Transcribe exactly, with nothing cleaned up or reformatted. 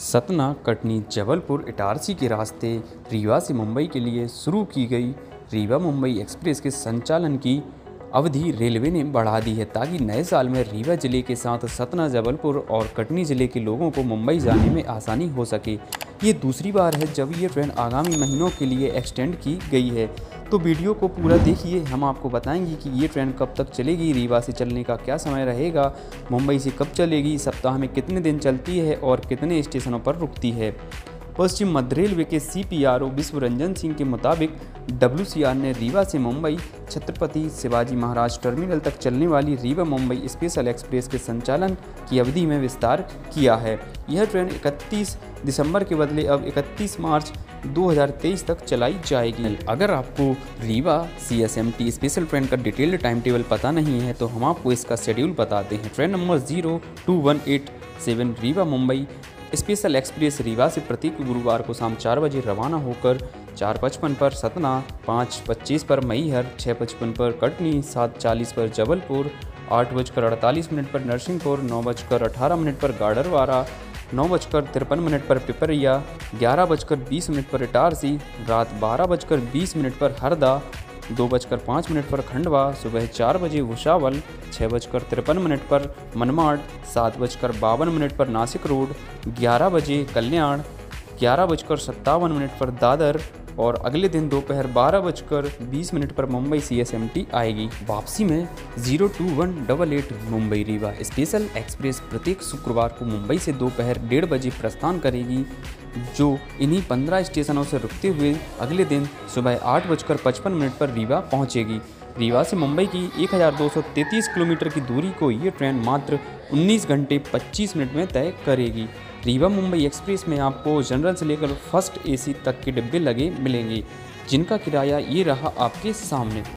सतना, कटनी, जबलपुर, इटारसी के रास्ते रीवा से मुंबई के लिए शुरू की गई रीवा मुंबई एक्सप्रेस के संचालन की अवधि रेलवे ने बढ़ा दी है ताकि नए साल में रीवा जिले के साथ सतना, जबलपुर और कटनी जिले के लोगों को मुंबई जाने में आसानी हो सके। ये दूसरी बार है जब ये ट्रेन आगामी महीनों के लिए एक्सटेंड की गई है। तो वीडियो को पूरा देखिए, हम आपको बताएंगे कि ये ट्रेन कब तक चलेगी, रीवा से चलने का क्या समय रहेगा, मुंबई से कब चलेगी, सप्ताह में कितने दिन चलती है और कितने स्टेशनों पर रुकती है। पश्चिम मध्य रेलवे के C P R O Vishwaranjan Singh के मुताबिक डब्ल्यू सी आर ने रीवा से मुंबई छत्रपति शिवाजी महाराज टर्मिनल तक चलने वाली रीवा मुंबई स्पेशल एक्सप्रेस के संचालन की अवधि में विस्तार किया है। यह ट्रेन इकतीस दिसंबर के बदले अब इकतीस मार्च दो हज़ार तेईस तक चलाई जाएगी। अगर आपको Rewa C S M T special train का डिटेल्ड टाइम टेबल पता नहीं है तो हम आपको इसका शेड्यूल बताते हैं। Train number zero two one eight seven Rewa Mumbai special express Rewa से प्रत्येक गुरुवार को शाम चार बजे रवाना होकर चार पचपन पर सतना, पाँच पच्चीस पर मैहर, छः पचपन पर कटनी, सात चालीस पर जबलपुर, आठ बजकर अड़तालीस मिनट पर नरसिंहपुर, नौ बजकर अठारह मिनट पर गाडरवारा, नौ बजकर तिरपन मिनट पर पिपरिया, ग्यारह बजकर बीस मिनट पर इटारसी, रात बारह बजकर बीस मिनट पर हरदा, दो बजकर पाँच मिनट पर खंडवा, सुबह चार बजे भुसावल, छः बजकर तिरपन मिनट पर मनमाड, सात बजकर बावन मिनट पर नासिक रोड, ग्यारह बजे कल्याण, ग्यारह बजकर सत्तावन मिनट पर दादर और अगले दिन दोपहर बारह बजकर बीस मिनट पर Mumbai C S M T आएगी। वापसी में zero two one double eight Mumbai Rewa special express प्रत्येक शुक्रवार को मुंबई से दोपहर डेढ़ बजे प्रस्थान करेगी, जो इन्हीं पंद्रह स्टेशनों से रुकते हुए अगले दिन सुबह आठ बजकर पचपन मिनट पर रीवा पहुंचेगी। रीवा से मुंबई की एक हज़ार दो सौ तैंतीस किलोमीटर की दूरी को ये ट्रेन मात्र उन्नीस घंटे पच्चीस मिनट में तय करेगी। रीवा मुंबई एक्सप्रेस में आपको जनरल से लेकर फर्स्ट ए सी तक के डिब्बे लगे मिलेंगे, जिनका किराया ये रहा आपके सामने।